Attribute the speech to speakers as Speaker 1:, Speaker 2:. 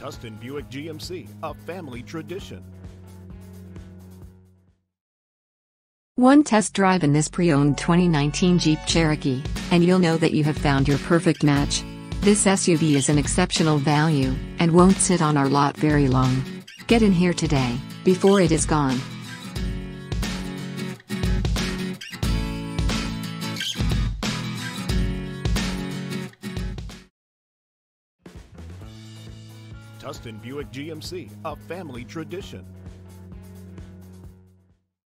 Speaker 1: Tustin Buick GMC, a family tradition.
Speaker 2: One test drive in this pre-owned 2019 Jeep Cherokee, and you'll know that you have found your perfect match. This SUV is an exceptional value, and won't sit on our lot very long. Get in here today, before it is gone.
Speaker 1: Tustin Buick GMC, a family tradition.